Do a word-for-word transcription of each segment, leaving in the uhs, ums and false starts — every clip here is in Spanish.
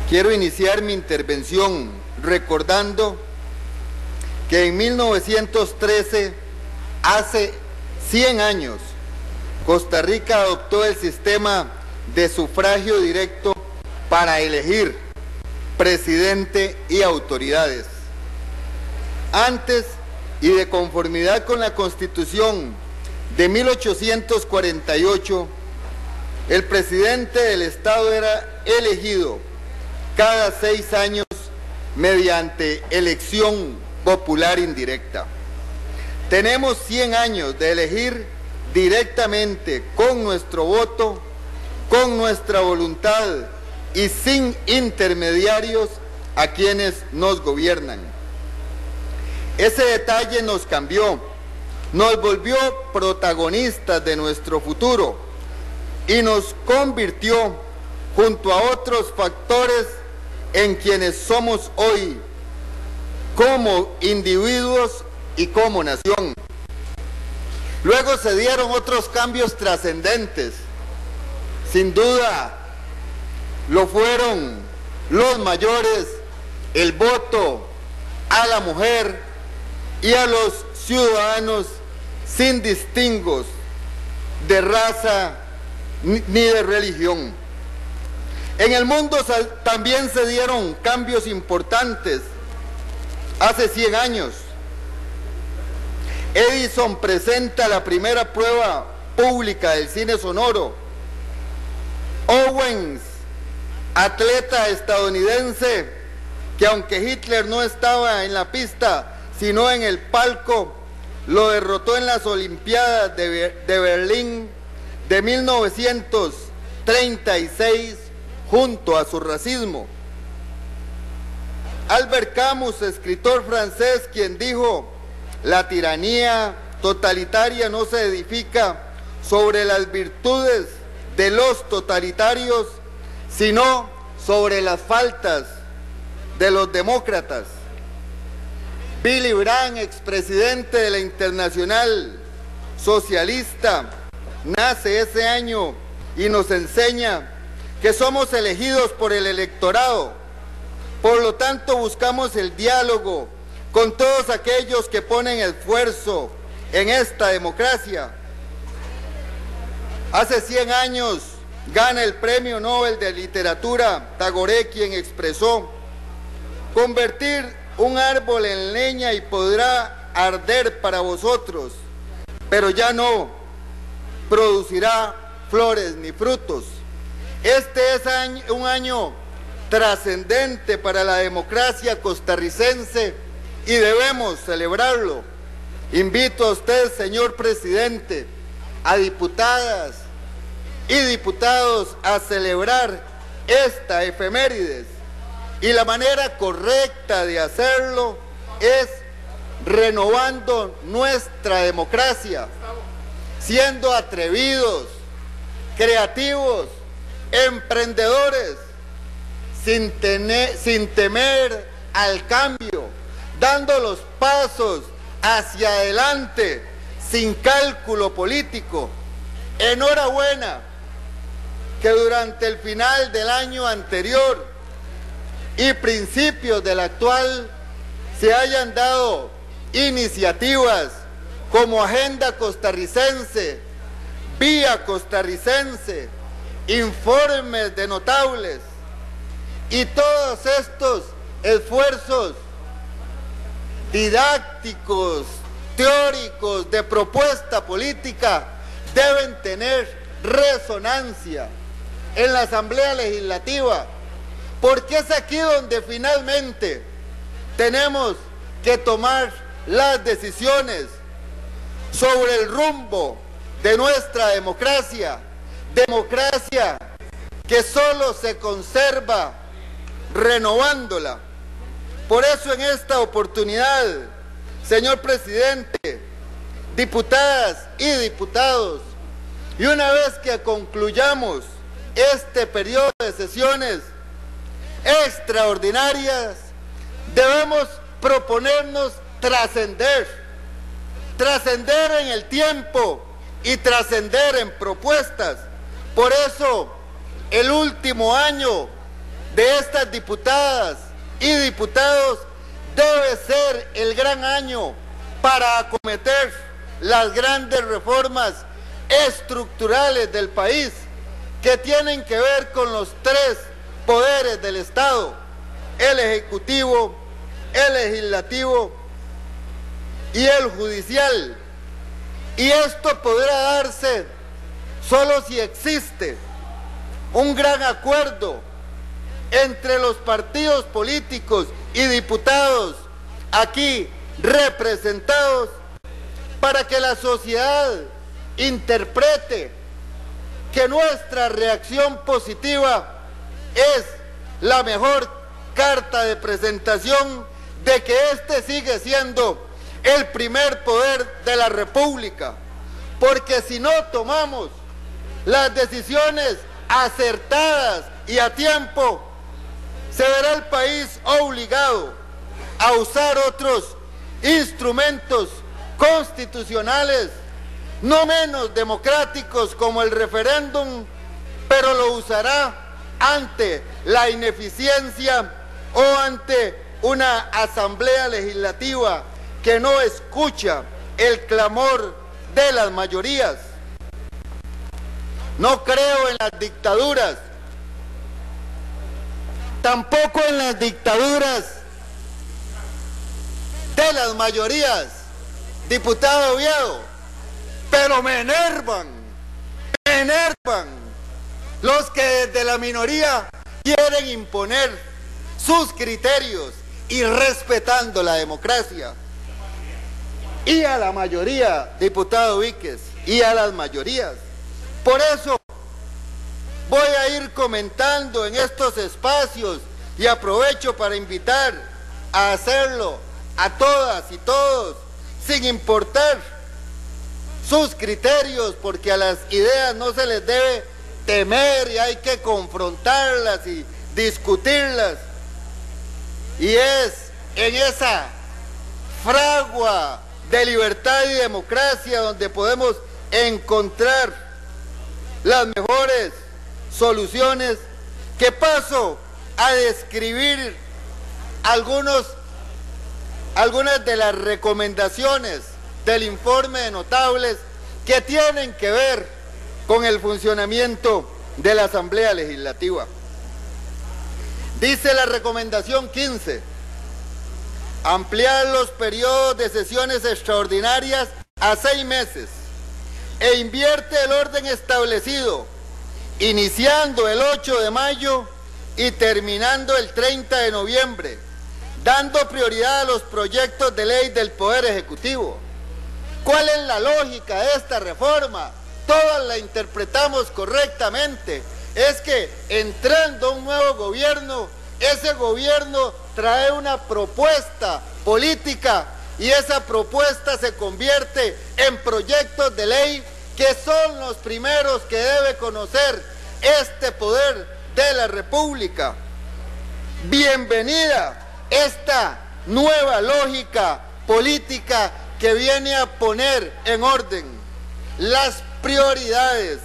Quiero iniciar mi intervención recordando que en mil novecientos trece, hace cien años, Costa Rica adoptó el sistema de sufragio directo para elegir presidente y autoridades. Antes, y de conformidad con la Constitución de mil ochocientos cuarenta y ocho, el presidente del Estado era elegido cada seis años mediante elección popular indirecta. Tenemos cien años de elegir directamente con nuestro voto, con nuestra voluntad y sin intermediarios a quienes nos gobiernan. Ese detalle nos cambió, nos volvió protagonistas de nuestro futuro y nos convirtió, junto a otros factores, en quienes somos hoy, como individuos y como nación. Luego se dieron otros cambios trascendentes. Sin duda, lo fueron los mayores, el voto a la mujer y a los ciudadanos sin distingos de raza ni de religión. En el mundo también se dieron cambios importantes. Hace cien años, Edison presenta la primera prueba pública del cine sonoro. Owens, atleta estadounidense, que aunque Hitler no estaba en la pista, sino en el palco, lo derrotó en las Olimpiadas de, de Berlín de mil novecientos treinta y seis junto a su racismo. Albert Camus, escritor francés, quien dijo: la tiranía totalitaria no se edifica sobre las virtudes de los totalitarios, sino sobre las faltas de los demócratas. Willy Brandt, expresidente de la Internacional Socialista, nace ese año y nos enseña que somos elegidos por el electorado. Por lo tanto, buscamos el diálogo con todos aquellos que ponen esfuerzo en esta democracia. Hace cien años gana el Premio Nobel de Literatura Tagore, quien expresó: convertir un árbol en leña y podrá arder para vosotros, pero ya no producirá flores ni frutos. Este es un año trascendente para la democracia costarricense y debemos celebrarlo. Invito a usted, señor presidente, a diputadas y diputados a celebrar esta efemérides, y la manera correcta de hacerlo es renovando nuestra democracia, siendo atrevidos, creativos, emprendedores, sin, tener, sin temer al cambio, dando los pasos hacia adelante sin cálculo político. Enhorabuena que durante el final del año anterior y principios del actual se hayan dado iniciativas como Agenda Costarricense, Vía Costarricense, informes de notables, y todos estos esfuerzos didácticos, teóricos, de propuesta política deben tener resonancia en la Asamblea Legislativa, porque es aquí donde finalmente tenemos que tomar las decisiones sobre el rumbo de nuestra democracia, democracia que solo se conserva renovándola. Por eso en esta oportunidad, señor presidente, diputadas y diputados, y una vez que concluyamos este periodo de sesiones extraordinarias, debemos proponernos trascender, trascender en el tiempo y trascender en propuestas. Por eso, el último año de estas diputadas y diputados debe ser el gran año para acometer las grandes reformas estructurales del país que tienen que ver con los tres poderes del Estado, el Ejecutivo, el Legislativo y el Judicial. Y esto podrá darse solo si existe un gran acuerdo entre los partidos políticos y diputados aquí representados para que la sociedad interprete que nuestra reacción positiva es la mejor carta de presentación de que este sigue siendo el primer poder de la República, porque si no tomamos las decisiones acertadas y a tiempo, se verá el país obligado a usar otros instrumentos constitucionales no menos democráticos como el referéndum, pero lo usará ante la ineficiencia o ante una asamblea legislativa que no escucha el clamor de las mayorías. No creo en las dictaduras, tampoco en las dictaduras de las mayorías, diputado Oviedo, pero me enervan, me enervan los que desde la minoría quieren imponer sus criterios y respetando la democracia. Y a la mayoría, diputado Víquez, y a las mayorías. Por eso voy a ir comentando en estos espacios y aprovecho para invitar a hacerlo a todas y todos, sin importar sus criterios, porque a las ideas no se les debe temer y hay que confrontarlas y discutirlas. Y es en esa fragua de libertad y democracia donde podemos encontrar las mejores soluciones, que paso a describir algunos, algunas de las recomendaciones del informe de notables que tienen que ver con el funcionamiento de la Asamblea Legislativa. Dice la recomendación quince, ampliar los periodos de sesiones extraordinarias a seis meses e invierte el orden establecido, iniciando el ocho de mayo y terminando el treinta de noviembre, dando prioridad a los proyectos de ley del Poder Ejecutivo. ¿Cuál es la lógica de esta reforma? Todas la interpretamos correctamente. Es que entrando un nuevo gobierno, ese gobierno trae una propuesta política y esa propuesta se convierte en proyectos de ley que son los primeros que debe conocer este poder de la República. Bienvenida esta nueva lógica política que viene a poner en orden las prioridades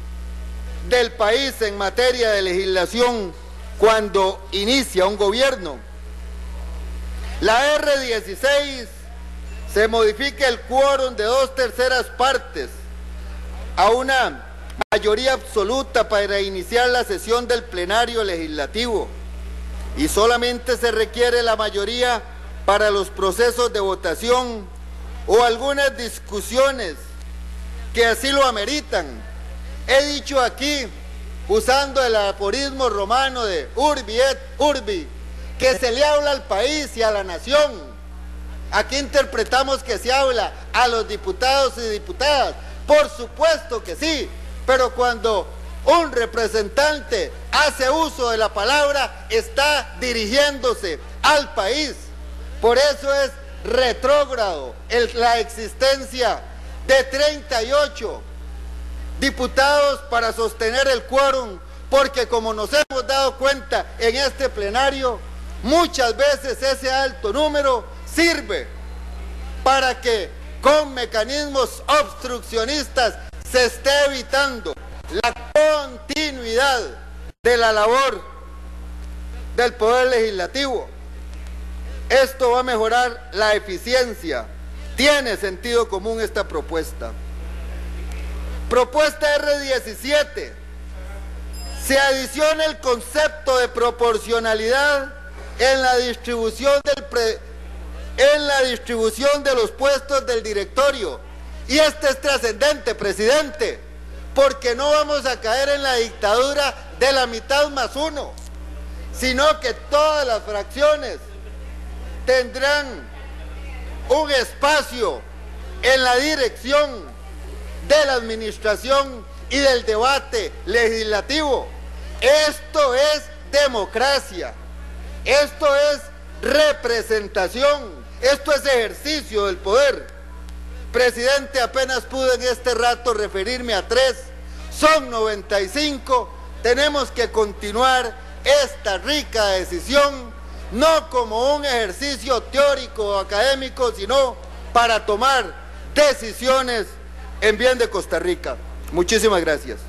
del país en materia de legislación cuando inicia un gobierno. La erre dieciséis se modifica el quórum de dos terceras partes a una mayoría absoluta para iniciar la sesión del plenario legislativo y solamente se requiere la mayoría para los procesos de votación o algunas discusiones que así lo ameritan. He dicho aquí, usando el aforismo romano de urbi et urbi, que se le habla al país y a la nación. Aquí interpretamos que se habla a los diputados y diputadas, por supuesto que sí, pero cuando un representante hace uso de la palabra, está dirigiéndose al país. Por eso es retrógrado el, la existencia de treinta y ocho diputados para sostener el quórum, porque como nos hemos dado cuenta en este plenario, muchas veces ese alto número sirve para que con mecanismos obstruccionistas se esté evitando la continuidad de la labor del Poder Legislativo. Esto va a mejorar la eficiencia. Tiene sentido común esta propuesta. Propuesta R diecisiete. Se adiciona el concepto de proporcionalidad en la distribución del pre, en la distribución de los puestos del directorio. Y este es trascendente, presidente, porque no vamos a caer en la dictadura de la mitad más uno, sino que todas las fracciones tendrán un espacio en la dirección de la administración y del debate legislativo. Esto es democracia, esto es representación, esto es ejercicio del poder. Presidente, apenas pude en este rato referirme a tres, son noventa y cinco, tenemos que continuar esta rica decisión, no como un ejercicio teórico o académico, sino para tomar decisiones en bien de Costa Rica. Muchísimas gracias.